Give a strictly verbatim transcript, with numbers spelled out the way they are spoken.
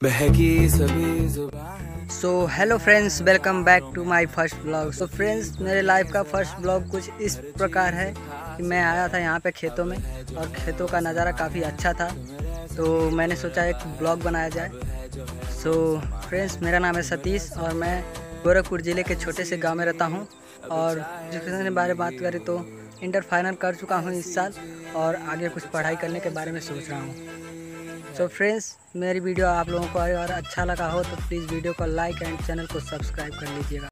बहकी सभी जुबान। So hello friends, welcome back to my first blog. So friends, मेरे लाइफ का फर्स्ट ब्लॉग कुछ इस प्रकार है कि मैं आया था यहाँ पे खेतों में और खेतों का नज़ारा काफ़ी अच्छा था, तो मैंने सोचा एक ब्लॉग बनाया जाए। सो फ्रेंड्स, मेरा नाम है सतीश और मैं गोरखपुर ज़िले के छोटे से गांव में रहता हूँ। और एजुकेशन के बारे में बात करें तो इंटर फाइनल कर चुका हूँ इस साल और आगे कुछ पढ़ाई करने के बारे में सोच रहा हूँ। सो फ्रेंड्स, मेरी वीडियो आप लोगों को अगर अच्छा लगा हो तो प्लीज़ वीडियो को लाइक एंड चैनल को सब्सक्राइब कर लीजिएगा।